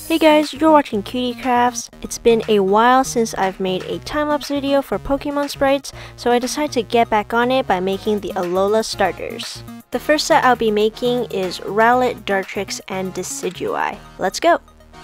Hey guys, you're watching QDCrafts. It's been a while since I've made a time-lapse video for Pokemon sprites, so I decided to get back on it by making the Alola starters. The first set I'll be making is Rowlet, Dartrix, and Decidueye. Let's go!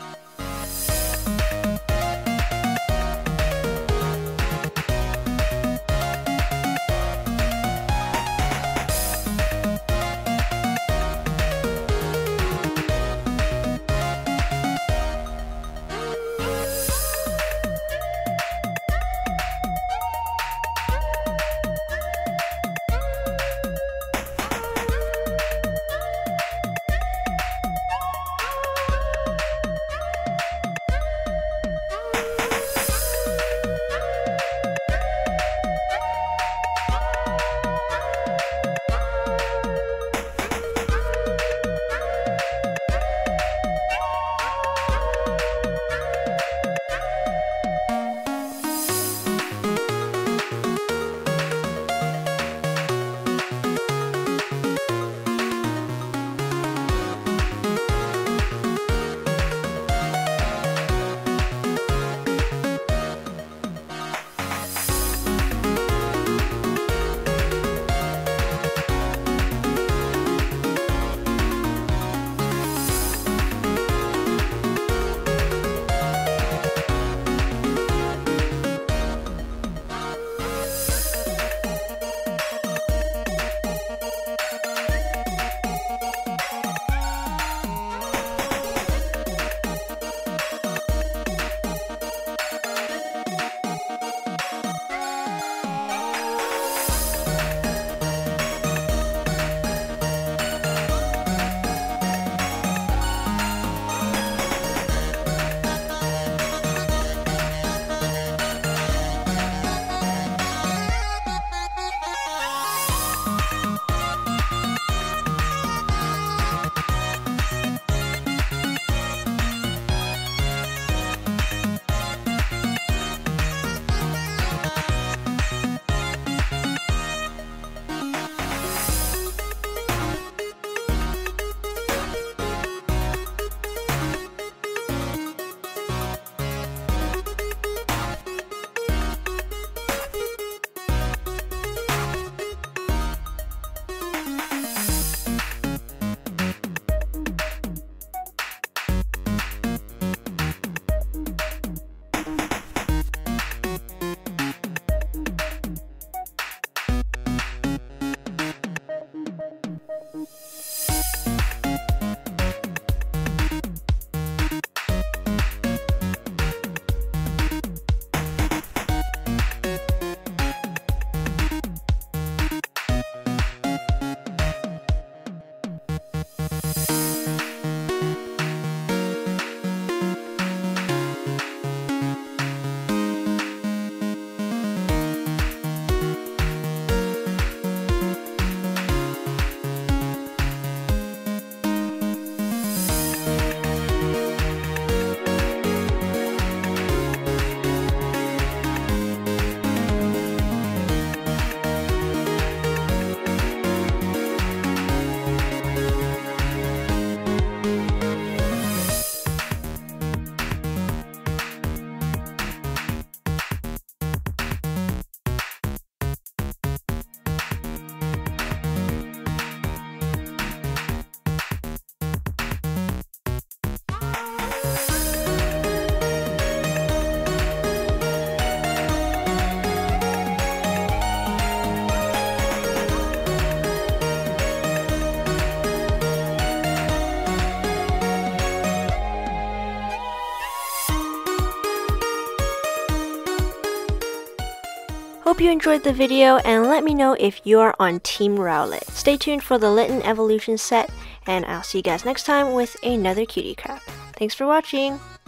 Hope you enjoyed the video and let me know if you're on Team Rowlet. Stay tuned for the Litten Evolution set and I'll see you guys next time with another QDCraft. Thanks for watching!